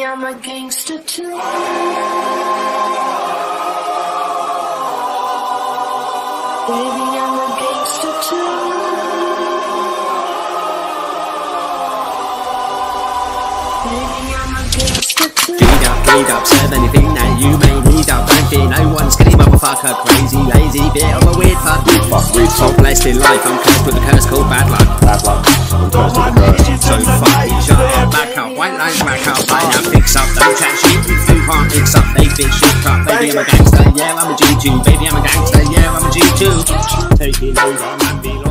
I'm a gangster too. Baby, I'm a gangster too. Baby, I'm a gangster too. G'd up, serve anything that you may need up. Don't be no one skinny motherfucker, crazy, lazy, bit of a weird fuck. So blessed in life, I'm cursed with a curse called bad luck. Bad luck. I'm cursed with a curse. So fucking shut up, back up, white lines back up, line up, fix up, don't chat shit, you can't mix up, they bitch shit up. Baby, I'm a gangster, yeah, I'm a G2, baby, I'm a gangster, yeah, I'm a G2. Take it over, man, be